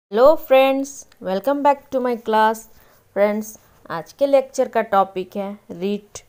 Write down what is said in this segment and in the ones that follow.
Hello friends, welcome back to my class. Friends, आज के lecture का टॉपिक है रीट।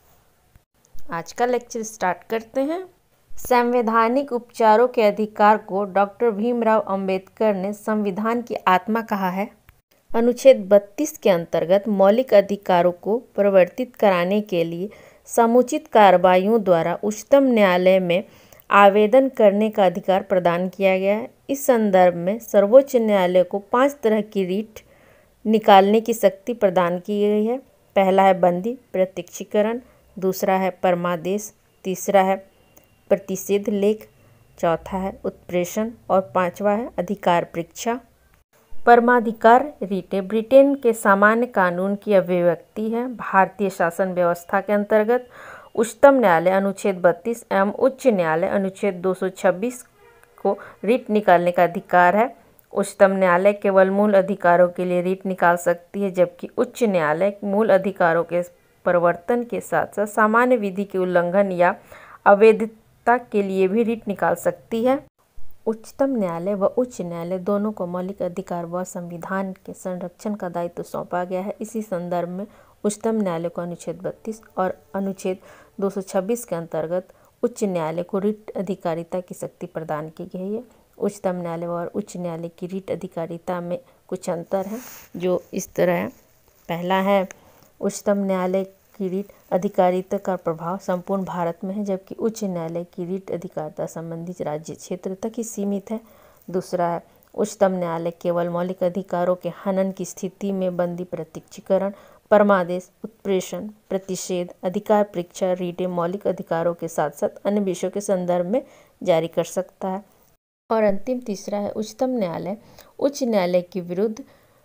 आज का लेक्चर स्टार्ट करते हैं। संवैधानिक उपचारों के अधिकार को डॉक्टर भीमराव अंबेडकर ने संविधान की आत्मा कहा है। अनुच्छेद 32 के अंतर्गत मौलिक अधिकारों को परिवर्तित कराने के लिए समुचित कार्रवाइयों द्वारा उच्चतम न्यायालय में आवेदन करने का अधिकार प्रदान किया गया है। इस संदर्भ में सर्वोच्च न्यायालय को 5 तरह की रीट निकालने की शक्ति प्रदान की गई है। पहला है बंदी प्रत्यक्षीकरण, दूसरा है परमादेश, तीसरा है प्रतिषेध लेख, चौथा है उत्प्रेषण और पांचवा है अधिकार परीक्षा। परमाधिकार रीटें ब्रिटेन के सामान्य कानून की अभिव्यक्ति है। भारतीय शासन व्यवस्था के अंतर्गत उच्चतम न्यायालय अनुच्छेद 32 एवं उच्च न्यायालय अनुच्छेद 226 को रीट निकालने का अधिकार है। उच्चतम न्यायालय केवल मूल अधिकारों के लिए रीट निकाल सकती है, जबकि उच्च न्यायालय मूल अधिकारों के परिवर्तन के साथ साथ सामान्य विधि के उल्लंघन या अवैधता के लिए भी रीट निकाल सकती है। उच्चतम न्यायालय व उच्च न्यायालय दोनों को मौलिक अधिकार व संविधान के संरक्षण का दायित्व सौंपा गया है। इसी संदर्भ में उच्चतम न्यायालय को अनुच्छेद 32 और अनुच्छेद 226 के अंतर्गत उच्च न्यायालय को रीट अधिकारिता की शक्ति प्रदान की गई है। उच्चतम न्यायालय और उच्च न्यायालय की रीट अधिकारिता में कुछ अंतर है जो इस तरह है। पहला है, उच्चतम न्यायालय की रीट अधिकारिता का प्रभाव संपूर्ण भारत में है, जबकि उच्च न्यायालय की रीट अधिकारिता संबंधित राज्य क्षेत्र तक ही सीमित है। दूसरा है, उच्चतम न्यायालय केवल मौलिक अधिकारों के हनन की स्थिति में बंदी प्रत्यक्षीकरण, परमादेश, उत्प्रेषण, प्रतिषेध, अधिकार परीक्षा रीटें मौलिक अधिकारों के साथ साथ अन्य विषयों के संदर्भ में जारी कर सकता है। और अंतिम तीसरा है, उच्चतम न्यायालय उच्च न्यायालय के विरुद्ध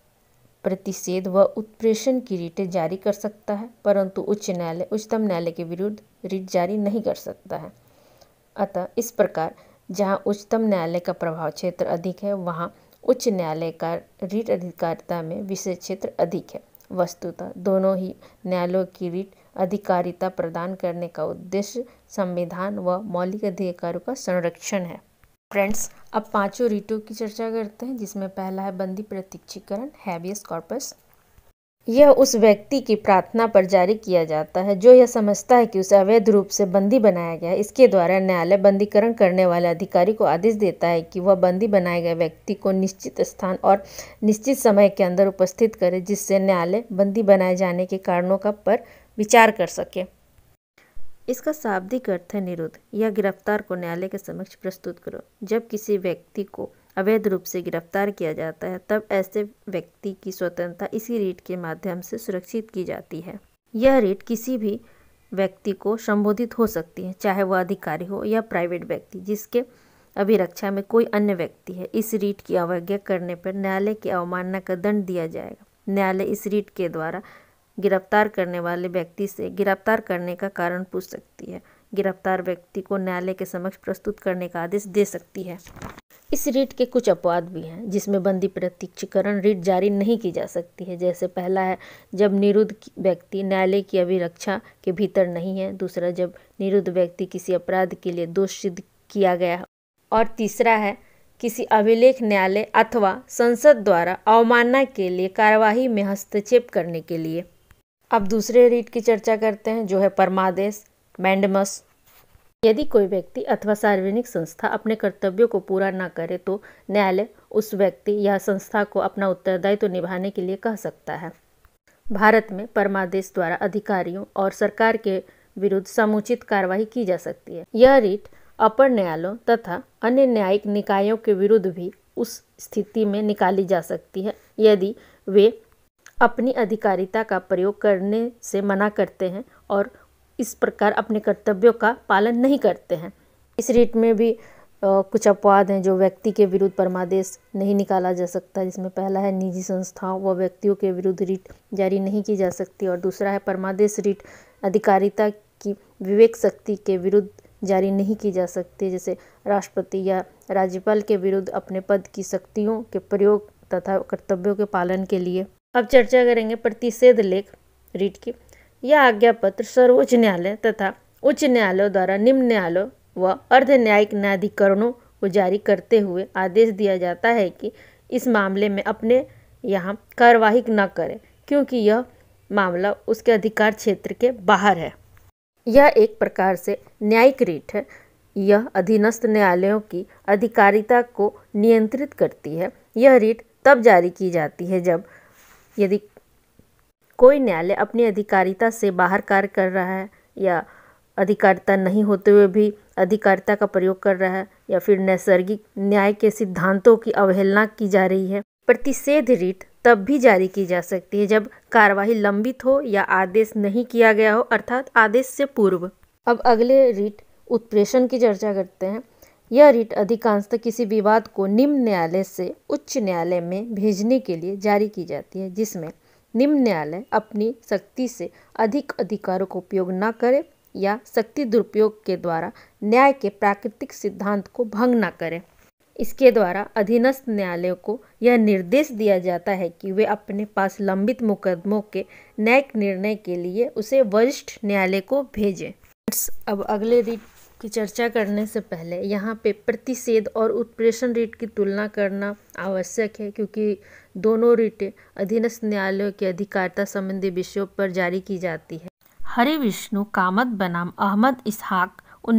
प्रतिषेध व उत्प्रेषण की रीटें जारी कर सकता है, परंतु उच्च न्यायालय उच्चतम न्यायालय के विरुद्ध रीट जारी नहीं कर सकता है। अतः इस प्रकार जहां उच्चतम न्यायालय का प्रभाव क्षेत्र अधिक है, वहां उच्च न्यायालय का रीट अधिकारिता में विषय क्षेत्र अधिक है। वस्तुतः दोनों ही न्यायालयों की रीट अधिकारिता प्रदान करने का उद्देश्य संविधान व मौलिक अधिकारों का संरक्षण है। फ्रेंड्स, अब पांचों रीटों की चर्चा करते हैं, जिसमें पहला है बंदी प्रत्यक्षीकरण, हैबियस कॉर्पस। यह उस व्यक्ति की प्रार्थना पर जारी किया जाता है जो यह समझता है कि उसे अवैध रूप से बंदी बनाया गया है। इसके द्वारा न्यायालय बंदीकरण करने वाले अधिकारी को आदेश देता है कि वह बंदी बनाए गए व्यक्ति को निश्चित स्थान और निश्चित समय के अंदर उपस्थित करे, जिससे न्यायालय बंदी बनाए जाने के कारणों का पर विचार कर सके। इसका शाब्दिक अर्थ है निरुद्ध या गिरफ्तार को न्यायालय के समक्ष प्रस्तुत करो। जब किसी व्यक्ति को अवैध रूप से गिरफ्तार किया जाता है, तब ऐसे व्यक्ति की स्वतंत्रता इसी रीट के माध्यम से सुरक्षित की जाती है। यह रीट किसी भी व्यक्ति को संबोधित हो सकती है, चाहे वह अधिकारी हो या प्राइवेट व्यक्ति जिसके अभिरक्षा में कोई अन्य व्यक्ति है। इस रीट की अवज्ञा करने पर न्यायालय की अवमानना का दंड दिया जाएगा। न्यायालय इस रीट के द्वारा गिरफ्तार करने वाले व्यक्ति से गिरफ्तार करने का कारण पूछ सकती है। गिरफ्तार व्यक्ति को न्यायालय के समक्ष प्रस्तुत करने का आदेश दे सकती है। इस रीट के कुछ अपवाद भी हैं, जिसमें बंदी प्रत्यक्षीकरण रीट जारी नहीं की जा सकती है। जैसे पहला है, जब निरुद्ध व्यक्ति न्यायालय की अभिरक्षा के भीतर नहीं है। दूसरा, जब निरुद्ध व्यक्ति किसी अपराध के लिए दोष सिद्ध किया गया है। और तीसरा है, किसी अभिलेख न्यायालय अथवा संसद द्वारा अवमानना के लिए कार्यवाही में हस्तक्षेप करने के लिए। अब दूसरे रीट की चर्चा करते हैं, जो है परमादेश, मैंडेमस। यदि कोई व्यक्ति अथवा सार्वजनिक संस्था अपने कर्तव्यों को पूरा न करे, तो न्यायालय उस व्यक्ति या संस्था को अपना उत्तरदायित्व निभाने के लिए कह सकता है। भारत में परमादेश द्वारा अधिकारियों और सरकार के विरुद्ध समुचित कार्रवाई की जा सकती है। यह रीट अपर न्यायालयों तथा अन्य न्यायिक निकायों के विरुद्ध भी उस स्थिति में निकाली जा सकती है, यदि वे अपनी अधिकारिता का प्रयोग करने से मना करते हैं और इस प्रकार अपने कर्तव्यों का पालन नहीं करते हैं। इस रीट में भी कुछ अपवाद हैं जो व्यक्ति के विरुद्ध परमादेश नहीं निकाला जा सकता, जिसमें पहला है, निजी संस्थाओं व व्यक्तियों के विरुद्ध रीट जारी नहीं की जा सकती। और दूसरा है, परमादेश रीट अधिकारिता की विवेक शक्ति के विरुद्ध जारी नहीं की जा सकती, जैसे राष्ट्रपति या राज्यपाल के विरुद्ध अपने पद की शक्तियों के प्रयोग तथा कर्तव्यों के पालन के लिए। अब चर्चा करेंगे प्रतिषेध लेख रीट की। यह आज्ञा पत्र सर्वोच्च न्यायालय तथा उच्च न्यायालयों द्वारा निम्न न्यायालयों व अर्ध न्यायिक न्यायाधिकरणों को जारी करते हुए आदेश दिया जाता है कि इस मामले में अपने यहाँ कार्यवाही न करे, क्योंकि यह मामला उसके अधिकार क्षेत्र के बाहर है। यह एक प्रकार से न्यायिक रीट है। यह अधीनस्थ न्यायालयों की अधिकारिता को नियंत्रित करती है। यह रीट तब जारी की जाती है जब यदि कोई न्यायालय अपनी अधिकारिता से बाहर कार्य कर रहा है, या अधिकारिता नहीं होते हुए भी अधिकारिता का प्रयोग कर रहा है, या फिर नैसर्गिक न्याय के सिद्धांतों की अवहेलना की जा रही है। प्रतिषेध रीट तब भी जारी की जा सकती है जब कार्यवाही लंबित हो या आदेश नहीं किया गया हो, अर्थात आदेश से पूर्व। अब अगले रीट उत्प्रेषण की चर्चा करते हैं। यह रीट अधिकांशतः किसी विवाद को निम्न न्यायालय से उच्च न्यायालय में भेजने के लिए जारी की जाती है, जिसमें निम्न न्यायालय अपनी शक्ति से अधिक अधिकारों का उपयोग न करे या शक्ति दुरुपयोग के द्वारा न्याय के प्राकृतिक सिद्धांत को भंग न करे। इसके द्वारा अधीनस्थ न्यायालयों को यह निर्देश दिया जाता है कि वे अपने पास लंबित मुकदमों के न्यायिक निर्णय के लिए उसे वरिष्ठ न्यायालय को भेजें। अब अगले रीट की चर्चा करने से पहले यहाँ पे प्रतिषेध और उत्प्रेषण रीट की तुलना करना आवश्यक है, क्योंकि दोनों रीटें अधीनस्थ न्यायालयों की अधिकारिता संबंधी विषयों पर जारी की जाती है। हरि विष्णु कामत बनाम अहमद इसहाक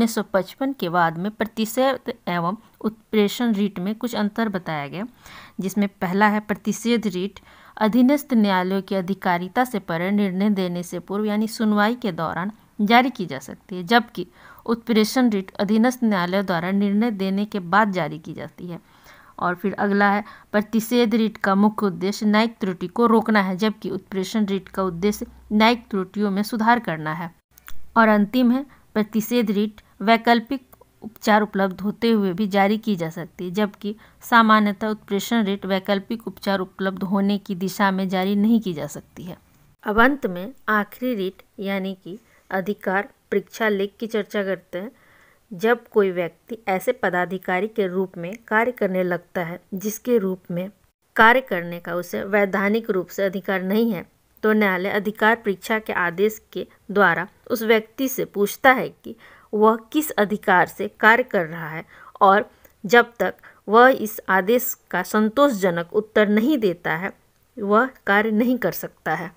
1955 के बाद में प्रतिषेध एवं उत्प्रेषण रीट में कुछ अंतर बताया गया, जिसमें पहला है प्रतिषेध रीट अधीनस्थ न्यायालयों की अधिकारिता से परे निर्णय देने से पूर्व यानी सुनवाई के दौरान जारी की जा सकती है, जबकि उत्प्रेषण रीट अधीनस्थ न्यायालय द्वारा निर्णय देने के बाद जारी की जाती है। और फिर अगला है प्रतिषेध रीट का मुख्य उद्देश्य न्यायिक त्रुटि को रोकना है, जबकि उत्प्रेषण रीट का उद्देश्य न्यायिक त्रुटियों में सुधार करना है। और अंतिम है प्रतिषेध रीट वैकल्पिक उपचार उपलब्ध होते हुए भी जारी की जा सकती है, जबकि सामान्यतः उत्प्रेषण रीट वैकल्पिक उपचार उपलब्ध होने की दिशा में जारी नहीं की जा सकती है। अब अंत में आखिरी रीट यानी कि अधिकार परीक्षा लेख की चर्चा करते हैं। जब कोई व्यक्ति ऐसे पदाधिकारी के रूप में कार्य करने लगता है जिसके रूप में कार्य करने का उसे वैधानिक रूप से अधिकार नहीं है, तो न्यायालय अधिकार परीक्षा के आदेश के द्वारा उस व्यक्ति से पूछता है कि वह किस अधिकार से कार्य कर रहा है, और जब तक वह इस आदेश का संतोषजनक उत्तर नहीं देता है वह कार्य नहीं कर सकता है।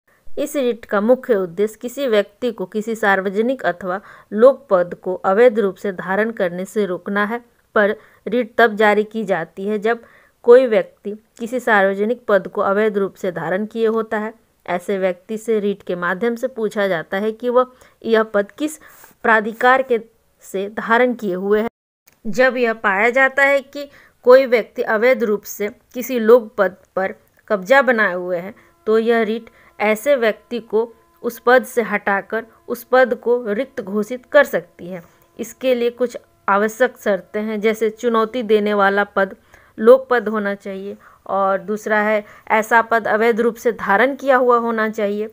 इस रीट का मुख्य उद्देश्य किसी व्यक्ति को किसी सार्वजनिक अथवा लोक पद को अवैध रूप से धारण करने से रोकना है, पर रीट तब जारी की जाती है जब कोई व्यक्ति किसी सार्वजनिक पद को अवैध रूप से धारण किए होता है। ऐसे व्यक्ति से रीट के माध्यम से पूछा जाता है कि वह यह पद किस प्राधिकार के से धारण किए हुए है। जब यह पाया जाता है कि कोई व्यक्ति अवैध रूप से किसी लोक पद पर कब्जा बनाए हुए है, तो यह रीट ऐसे व्यक्ति को उस पद से हटाकर उस पद को रिक्त घोषित कर सकती है। इसके लिए कुछ आवश्यक शर्तें हैं, जैसे चुनौती देने वाला पद लोक पद होना चाहिए, और दूसरा है ऐसा पद अवैध रूप से धारण किया हुआ होना चाहिए।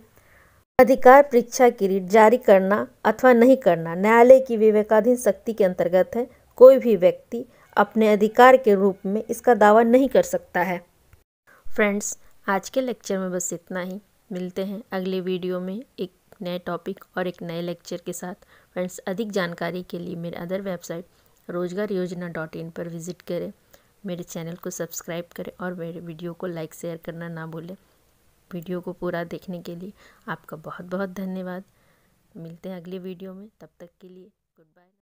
अधिकार परीक्षा की रीट जारी करना अथवा नहीं करना न्यायालय की विवेकाधीन शक्ति के अंतर्गत है। कोई भी व्यक्ति अपने अधिकार के रूप में इसका दावा नहीं कर सकता है। फ्रेंड्स, आज के लेक्चर में बस इतना ही। मिलते हैं अगले वीडियो में एक नए टॉपिक और एक नए लेक्चर के साथ। फ्रेंड्स, अधिक जानकारी के लिए मेरे अदर वेबसाइट रोजगारयोजना.in पर विजिट करें, मेरे चैनल को सब्सक्राइब करें और मेरे वीडियो को लाइक शेयर करना ना भूलें। वीडियो को पूरा देखने के लिए आपका बहुत बहुत धन्यवाद। मिलते हैं अगले वीडियो में, तब तक के लिए गुड बाय।